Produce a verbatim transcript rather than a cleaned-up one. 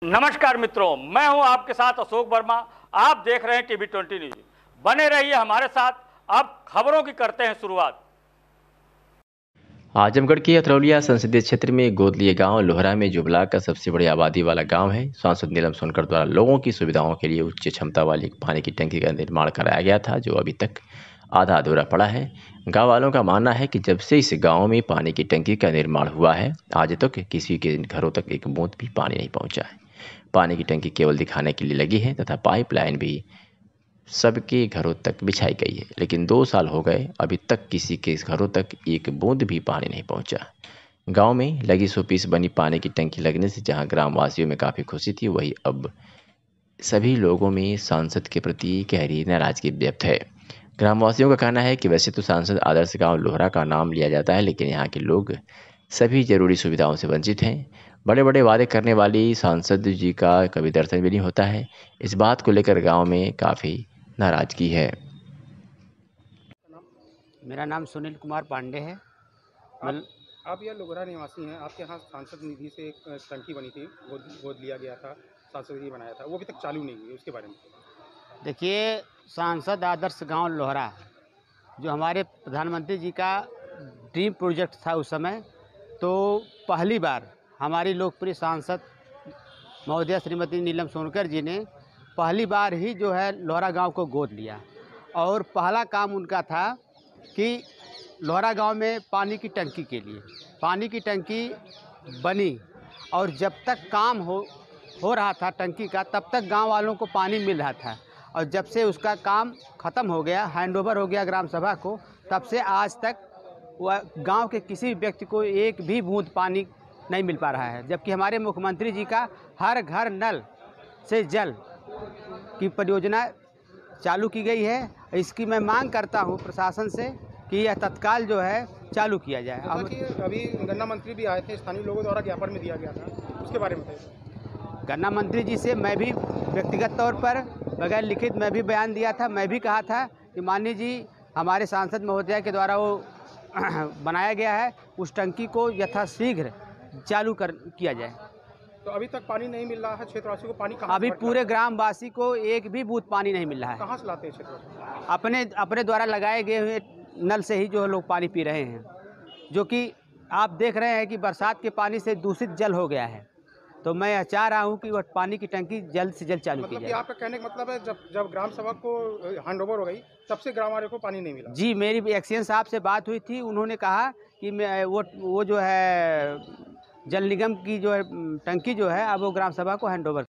नमस्कार मित्रों, मैं हूं आपके साथ अशोक वर्मा। आप देख रहे हैं टीवी ट्वेंटी न्यूज। बने रहिए हमारे साथ। अब खबरों की करते हैं शुरुआत। आजमगढ़ के अतरौलिया संसदीय क्षेत्र में गोदलिया गांव लोहरा में जो ब्लॉक का सबसे बड़ी आबादी वाला गांव है। सांसद नीलम सोनकर द्वारा लोगों की सुविधाओं के लिए उच्च क्षमता वाली पानी की टंकी का निर्माण कराया गया था, जो अभी तक आधा अधूरा पड़ा है। गांव वालों का मानना है कि जब से इस गांव में पानी की टंकी का निर्माण हुआ है, आज तक किसी के घरों तक एक बूंद भी पानी नहीं पहुंचा है। पानी की टंकी केवल दिखाने के लिए लगी है तथा पाइपलाइन भी सबके घरों तक बिछाई गई है, लेकिन दो साल हो गए, अभी तक किसी के घरों तक एक बूंद भी पानी नहीं पहुंचा। गांव में लगी सौ पीस बनी पानी की टंकी लगने से जहां ग्रामवासियों में काफ़ी खुशी थी, वहीं अब सभी लोगों में सांसद के प्रति गहरी नाराजगी व्यक्त है। ग्रामवासियों का कहना है कि वैसे तो सांसद आदर्श गांव लोहरा का नाम लिया जाता है, लेकिन यहाँ के लोग सभी जरूरी सुविधाओं से वंचित हैं। बड़े बड़े वादे करने वाली सांसद जी का कभी दर्शन भी नहीं होता है। इस बात को लेकर गांव में काफ़ी नाराजगी है। मेरा नाम सुनील कुमार पांडे है। आप, आप यह लोहरा निवासी हैं। आपके यहाँ सांसद निधि से एक टंकी बनी थी, गोद गोद लिया गया था, सांसद निधि बनाया था, वो अभी तक चालू नहीं हुई, उसके बारे में देखिए, सांसद आदर्श गांव लोहरा जो हमारे प्रधानमंत्री जी का ड्रीम प्रोजेक्ट था उस समय, तो पहली बार हमारी लोकप्रिय सांसद महोदया श्रीमती नीलम सोनकर जी ने पहली बार ही जो है लोहरा गांव को गोद लिया। और पहला काम उनका था कि लोहरा गांव में पानी की टंकी के लिए पानी की टंकी बनी, और जब तक काम हो हो रहा था टंकी का, तब तक गांव वालों को पानी मिल रहा था। और जब से उसका काम ख़त्म हो गया, हैंडओवर हो गया ग्राम सभा को, तब से आज तक वह गांव के किसी व्यक्ति को एक भी बूंद पानी नहीं मिल पा रहा है। जबकि हमारे मुख्यमंत्री जी का हर घर नल से जल की परियोजना चालू की गई है। इसकी मैं मांग करता हूं प्रशासन से कि यह तत्काल जो है चालू किया जाए। अब अभी गन्ना मंत्री भी आए थे, स्थानीय लोगों द्वारा ज्ञापन में दिया गया था, उसके बारे में बताइए। गन्ना मंत्री जी से मैं भी व्यक्तिगत तौर पर बगैर लिखित मैं भी बयान दिया था। मैं भी कहा था कि माननीय जी, हमारे सांसद महोदया के द्वारा वो बनाया गया है, उस टंकी को यथाशीघ्र चालू कर किया जाए। तो अभी तक पानी नहीं मिल रहा है क्षेत्रवासी को। पानी कहाँ अभी पूरे ग्रामवासी को एक भी बूंद पानी नहीं मिल रहा है। कहाँ से लाते हैं क्षेत्रवासी? अपने अपने द्वारा लगाए गए हुए नल से ही जो लोग पानी पी रहे हैं, जो कि आप देख रहे हैं कि बरसात के पानी से दूषित जल हो गया है। तो मैं चाह रहा हूं कि वह पानी की टंकी जल्द से जल्द चालू की मतलब जाए। कि आपका कहने का मतलब है, जब जब ग्राम सभा को हैंडओवर हो गई, तब से ग्राम वाले को पानी नहीं मिला? जी, मेरी एक्सीएन साहब से बात हुई थी। उन्होंने कहा कि मैं वो वो जो है जल निगम की जो है टंकी जो है, अब वो ग्राम सभा को हैंडओवर